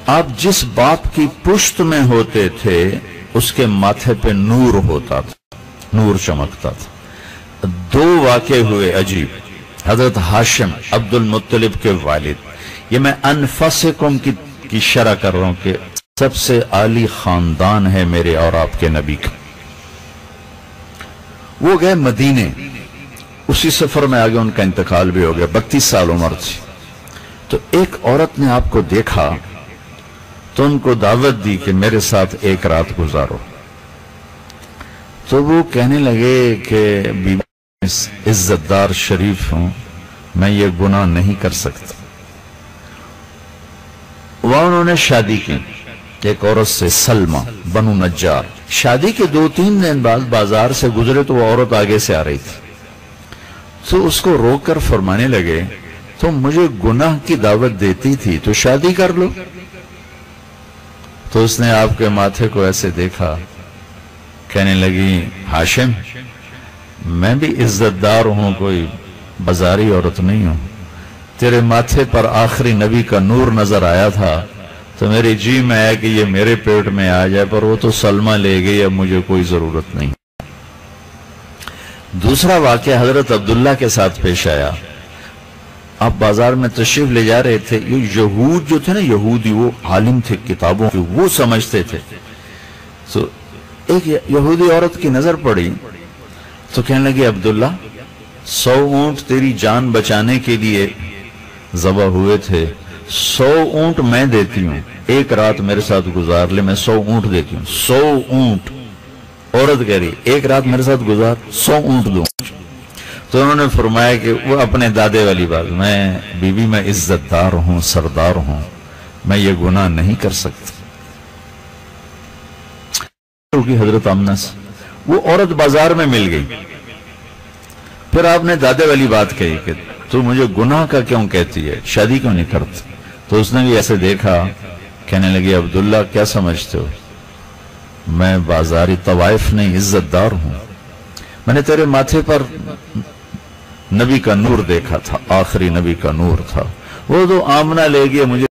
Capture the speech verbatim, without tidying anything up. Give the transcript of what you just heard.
آپ جس باپ کی پشت میں ہوتے تھے اس کے ماتھے پہ نور ہوتا تھا، نور چمکتا تھا۔ دو واقعے ہوئے عجیب۔ حضرت ہاشم عبد المطلب کے والد، یہ میں انفسکم کی کی شرح کر رہا ہوں کہ سب سے عالی خاندان ہے میرے اور آپ کے نبی کا۔ وہ گئے مدینے، اسی سفر میں آگے ان کا انتقال بھی ہو گیا، بتیس سال عمر تھی۔ تو ایک عورت نے آپ کو دیکھا تو ان کو دعوت دی کہ میرے ساتھ ایک رات گزارو۔ تو وہ کہنے لگے کہ بی بی عزت دار شریف ہوں، میں یہ گناہ نہیں کر سکتا۔ وہاں انہوں نے شادی کی ایک عورت سے، سلمہ بنو نجار۔ شادی کے دو تین دن بعد بازار سے گزرے تو وہ عورت آگے سے آ رہی تھی، تو اس کو روک کر فرمانے لگے تم مجھے گناہ کی دعوت دیتی تھی تو شادی کر لو۔ تو اس نے آپ کے ماتھے کو ایسے دیکھا، کہنے لگی ہاشم میں بھی عزت دار ہوں، کوئی بازاری عورت نہیں ہوں، تیرے ماتھے پر آخری نبی کا نور نظر آیا تھا تو میری جی میں آیا کہ یہ میرے پیٹ میں آ جائے، پر وہ تو سلمہ لے گئی، اب مجھے کوئی ضرورت نہیں۔ دوسرا واقعہ حضرت عبداللہ کے ساتھ پیش آیا۔ آپ بازار میں تشریف لے جا رہے تھے، یہ یہود جو تھے نا، یہودی وہ عالم تھے کتابوں کے، وہ سمجھتے تھے۔ تو ایک یہودی عورت کی نظر پڑی تو کہنے لگے عبداللہ سو اونٹ تیری جان بچانے کے لیے ذبح ہوئے تھے، سو اونٹ میں دیتی ہوں، ایک رات میرے ساتھ گزار لے، میں سو اونٹ دیتی ہوں۔ سو اونٹ عورت کہہ رہی ایک رات میرے ساتھ گزار، سو اونٹ دوں۔ تو انہوں نے فرمایا کہ وہ اپنے دادے والی بات، میں بی بی میں عزت دار ہوں، سردار ہوں، میں یہ گناہ نہیں کر سکتا۔ حضرت آمنہ سے وہ عورت بازار میں مل گئی، پھر آپ نے دادے والی بات کہی کہ تو مجھے گناہ کا کیوں کہتی ہے، شادی کیوں نہیں کرتی؟ تو اس نے بھی ایسے دیکھا، کہنے لگی عبداللہ کیا سمجھتے ہو، میں بازاری طوائف نہیں، عزت دار ہوں، میں نے تیرے ماتھے پر نبی کا نور دیکھا تھا، آخری نبی کا نور تھا، وہ تو آمنہ لے گیا، مجھے